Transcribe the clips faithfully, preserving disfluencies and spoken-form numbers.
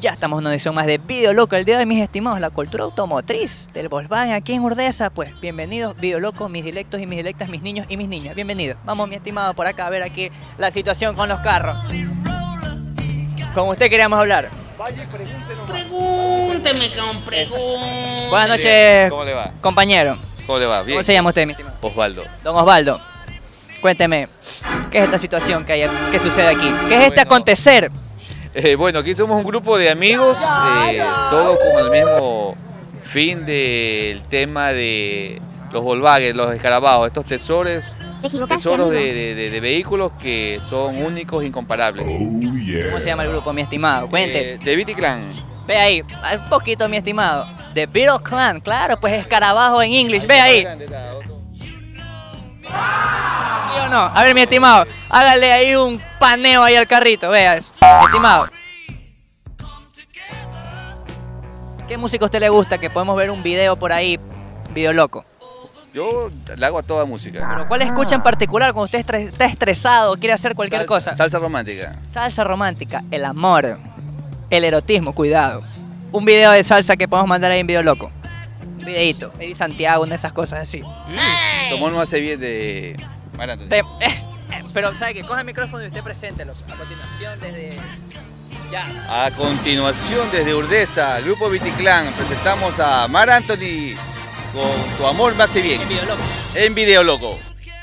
Ya estamos en una edición más de Video Loco. El día de hoy, mis estimados, la cultura automotriz del Volkswagen aquí en Urdesa. Pues bienvenidos, Video Loco, mis dilectos y mis dilectas, mis niños y mis niñas. Bienvenidos. Vamos, mi estimado, por acá a ver aquí la situación con los carros. Con usted queríamos hablar. Pregúnteme, con pregunta. Buenas noches, ¿Cómo le va? compañero. ¿Cómo le va? Bien. ¿Cómo se llama usted, mi estimado? Osvaldo. Don Osvaldo, cuénteme, ¿qué es esta situación que hay, qué sucede aquí? ¿Qué es este Bueno. acontecer? Eh, bueno, aquí somos un grupo de amigos, eh, todos con el mismo fin del tema de los Volkswagen, los escarabajos, estos tesoros, tesoros de, de- de- de vehículos que son únicos e incomparables. ¿Cómo se llama el grupo, mi estimado? Cuente. Eh, de Beatty Clan. Ve ahí, un poquito, mi estimado. The Beatles Clan, claro, pues escarabajo en English. Ve ahí. ¿Sí o no? A ver, mi estimado, hágale ahí un paneo ahí al carrito, veas. Mi estimado. ¿Qué música a usted le gusta? Que podemos ver un video por ahí, video loco. Yo le hago a toda música. Pero ¿cuál escucha en particular cuando usted estre- está estresado o quiere hacer cualquier Salsa- cosa? Salsa romántica. Salsa romántica, el amor, el erotismo, cuidado. Un video de salsa que podemos mandar ahí en video loco. Un videíto, Eddie Santiago, una de esas cosas así. Tomó no hace bien de Mar Anthony. Te- eh, eh, pero, ¿sabe qué? Coja el micrófono y usted preséntelo. A continuación, desde... Ya. A continuación, desde Urdesa, Grupo Beatty Clan, presentamos a Mar Anthony con Tu amor me hace bien, En video loco. en Video Loco.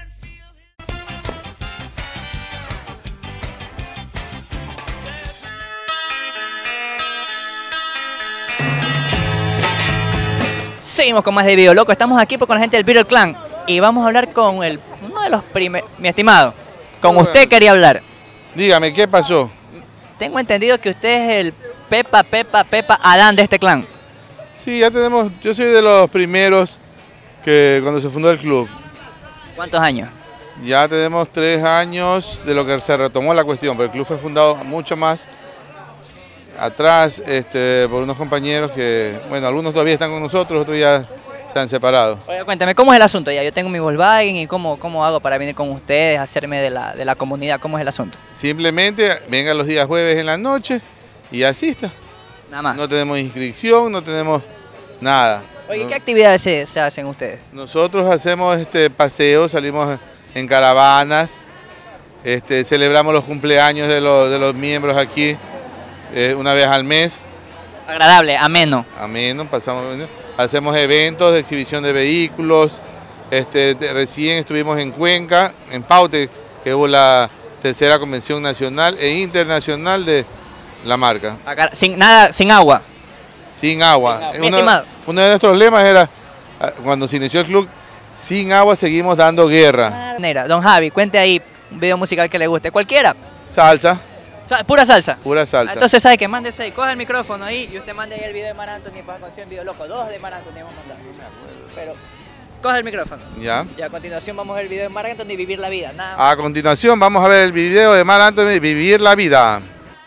Seguimos con más de Video Loco. Estamos aquí con la gente del Beatles Clan. Y vamos a hablar con el, uno de los primeros... Mi estimado, con usted quería hablar. Dígame, ¿qué pasó? Tengo entendido que usted es el Pepa, Pepa, Pepa Adán de este clan. Sí, ya tenemos, yo soy de los primeros que cuando se fundó el club. ¿Cuántos años? Ya tenemos tres años de lo que se retomó la cuestión, pero el club fue fundado mucho más atrás este, por unos compañeros que, bueno, algunos todavía están con nosotros, otros ya se han separado. Oiga, cuéntame, ¿cómo es el asunto? Ya, yo tengo mi Volkswagen y cómo, cómo hago para venir con ustedes, hacerme de la, de la comunidad. ¿Cómo es el asunto? Simplemente venga los días jueves en la noche y asista. Nada más. No tenemos inscripción, no tenemos nada. Oye, ¿qué actividades se, se hacen ustedes? Nosotros hacemos este paseos, salimos en caravanas, este, celebramos los cumpleaños de los, de los miembros aquí eh, una vez al mes, Agradable, ameno. ameno, pasamos, hacemos eventos de exhibición de vehículos, este, de- recién estuvimos en Cuenca, en Paute, que hubo la tercera convención nacional e internacional de la marca, Acá, sin nada, sin agua. sin agua. Sin agua. Eh, Mi Uno, estimado. uno de nuestros lemas era, ah, cuando se inició el club, sin agua seguimos dando guerra. Manera. Don Javi, cuente ahí un video musical que le guste. Cualquiera. Salsa, Sa- pura salsa. pura salsa. Entonces, ¿sabe qué? Mándese ahí, coge el micrófono ahí y usted mande ahí el video de Mar Anthony para canción Video Loco. Dos de Mar Anthony vamos a mandar. Pero, coge el micrófono. Ya. Y a continuación vamos a ver el video de Mar Anthony y Vivir la Vida. Nada más. A continuación vamos a ver el video de Mar Anthony, Vivir la Vida.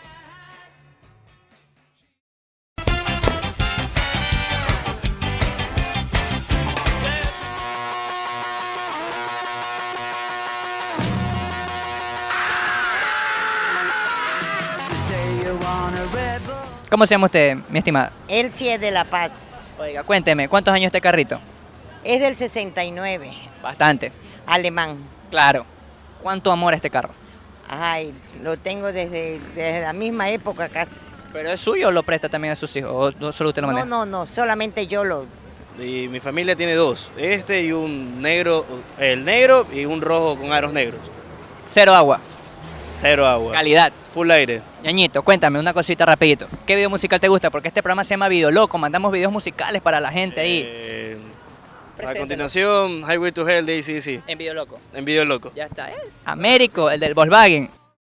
¿Cómo se llama usted, mi estimada? Él sí es de La Paz. Oiga, cuénteme, ¿cuántos años este carrito? Es del sesenta y nueve, Bastante. alemán. Claro. ¿Cuánto amor a este carro? Ay, lo tengo desde, desde la misma época casi. ¿Pero es suyo o lo presta también a sus hijos? ¿O no- solo usted lo No, maneja? no, no, solamente yo lo... Y mi familia tiene dos, este y un negro, el negro y un rojo con aros negros. Cero agua. Cero agua. Calidad. Full aire. Ñañito, cuéntame una cosita rapidito. ¿Qué video musical te gusta? Porque este programa se llama Video Loco. Mandamos videos musicales para la gente ahí. Eh, a Preséntalo. continuación, Highway to Hell de A C D C, En Video Loco. en Video Loco. Ya está, ¿eh? Américo, el del Volkswagen.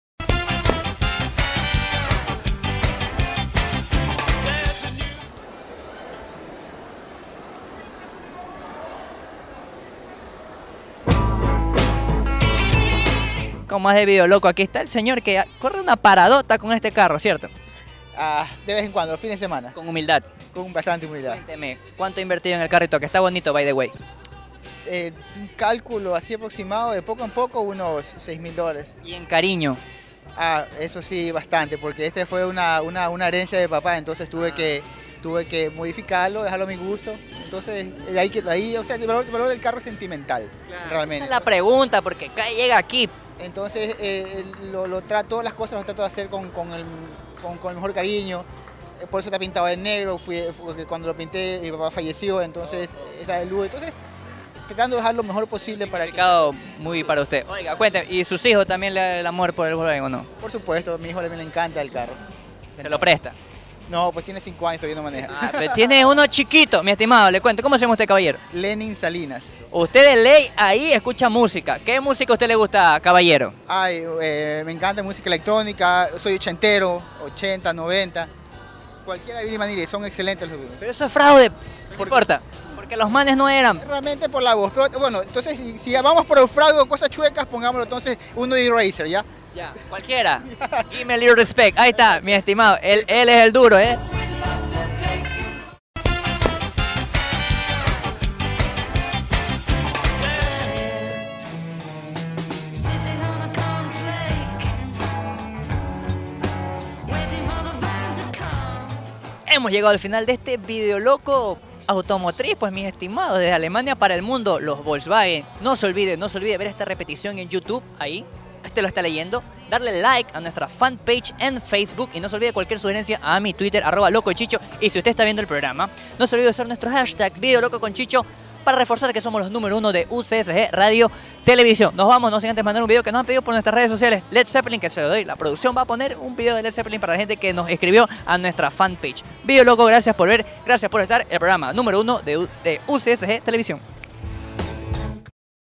Con más de Video Loco, aquí está el señor que corre una paradota con este carro, ¿cierto? Ah, de vez en cuando, los fines de semana, Con humildad. con bastante humildad. Cuénteme, ¿cuánto ha invertido en el carrito? Que está bonito, by the way. Eh, un cálculo así aproximado, de poco en poco, unos seis mil dólares. Y en cariño. Ah, eso sí, bastante, porque este fue una, una, una herencia de papá, entonces tuve Ah. que tuve que modificarlo, dejarlo a mi gusto. Entonces, de ahí, de ahí o sea, el valor, el valor del carro es sentimental, Esa realmente. es la pregunta, porque acá llega aquí. Entonces, eh, lo, lo trato, todas las cosas las trato de hacer con, con, el, con, con el mejor cariño. Eh, Por eso está pintado en negro, fui, porque cuando lo pinté mi papá falleció, entonces está de luz. Entonces, tratando de dejar lo mejor posible para que... Significado muy para usted. Oiga, cuénteme, ¿y sus hijos también le da el amor por el Volkswagen o no? Por supuesto, a mi hijo también le encanta el carro. ¿Se lo presta? No, pues tiene cinco años, todavía no maneja. Ah, pero tiene uno chiquito, mi estimado, le cuento. ¿Cómo se llama usted, caballero? Lenin Salinas. Usted de ley ahí escucha música. ¿Qué música a usted le gusta, caballero? Ay, eh, me encanta música electrónica, soy ochentero, ochenta, noventa. Cualquiera de Billy Maniri, son excelentes los videos. Pero eso es fraude, no importa. Porque los manes no eran. Realmente por la voz, pero bueno, entonces si, si vamos por el fraude o cosas chuecas, pongámoslo entonces uno de Eraser, ¿ya? Ya, cualquiera. Give me a little respect. Ahí está, mi estimado. Él, él es el duro, ¿eh? Hemos llegado al final de este video loco automotriz, pues mis estimados, desde Alemania para el mundo, los Volkswagen. No se olvide, no se olvide ver esta repetición en YouTube, ahí, este lo está leyendo, darle like a nuestra fanpage en Facebook y no se olvide cualquier sugerencia a mi Twitter, arroba locochicho, y si usted está viendo el programa, no se olvide usar nuestro hashtag video loco con Chicho para reforzar que somos los número uno de U C S G Radio Televisión. Nos vamos, no sin antes mandar un video que nos han pedido por nuestras redes sociales. Led Zeppelin, que se lo doy. La producción va a poner un video de Led Zeppelin para la gente que nos escribió a nuestra fanpage. Video loco, gracias por ver, gracias por estar. El programa número uno de, U- de U C S G Televisión.